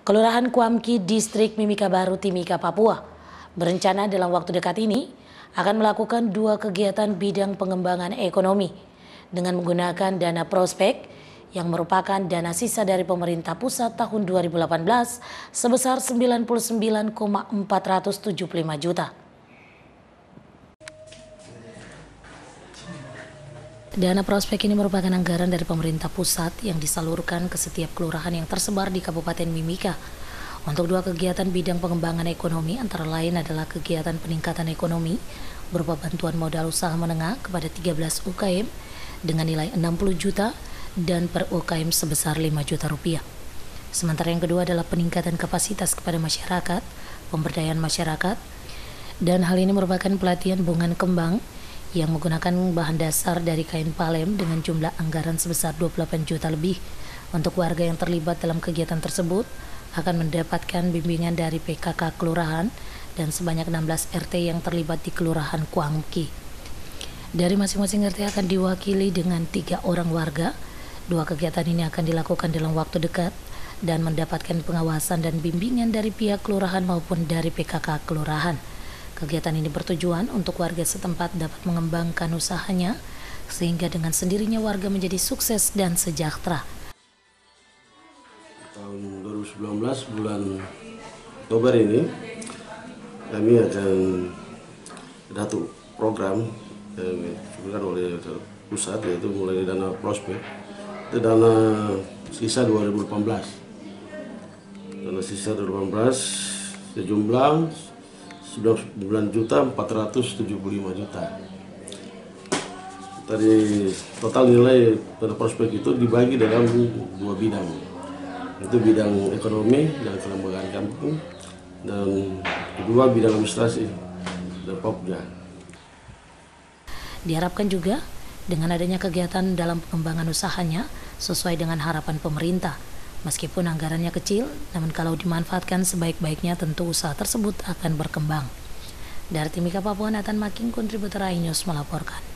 Kelurahan Kuamki, Distrik Mimika Baru, Timika, Papua, berencana dalam waktu dekat ini akan melakukan 2 kegiatan bidang pengembangan ekonomi dengan menggunakan dana prospek yang merupakan dana sisa dari pemerintah pusat tahun 2018 sebesar 99,475 juta. Dana prospek ini merupakan anggaran dari pemerintah pusat yang disalurkan ke setiap kelurahan yang tersebar di Kabupaten Mimika untuk 2 kegiatan bidang pengembangan ekonomi, antara lain adalah kegiatan peningkatan ekonomi berupa bantuan modal usaha menengah kepada 13 UKM dengan nilai 60 juta dan per UKM sebesar 5 juta rupiah. Sementara yang kedua adalah peningkatan kapasitas kepada masyarakat, pemberdayaan masyarakat, dan hal ini merupakan pelatihan bunga kembang yang menggunakan bahan dasar dari kain palem dengan jumlah anggaran sebesar 28 juta lebih. Untuk warga yang terlibat dalam kegiatan tersebut akan mendapatkan bimbingan dari PKK Kelurahan dan sebanyak 16 RT yang terlibat di Kelurahan Kuamki. Dari masing-masing RT akan diwakili dengan 3 orang warga. 2 kegiatan ini akan dilakukan dalam waktu dekat dan mendapatkan pengawasan dan bimbingan dari pihak kelurahan maupun dari PKK Kelurahan. Kegiatan ini bertujuan untuk warga setempat dapat mengembangkan usahanya sehingga dengan sendirinya warga menjadi sukses dan sejahtera. Tahun 2019 bulan Oktober ini kami akan satu program yang diberikan oleh pusat, yaitu mulai dari dana prospek, itu dana sisa 2018. Dana sisa 2018 sejumlah 9.475 juta. Dari total nilai dana prospek itu dibagi dalam 2 bidang, itu bidang ekonomi dan pengembangan kampung, dan kedua bidang administrasi dan Popja. Diharapkan juga dengan adanya kegiatan dalam pengembangan usahanya sesuai dengan harapan pemerintah. Meskipun anggarannya kecil, namun kalau dimanfaatkan sebaik-baiknya tentu usaha tersebut akan berkembang. Dari Timika, Papua, Nathan Making, kontributor iNews melaporkan.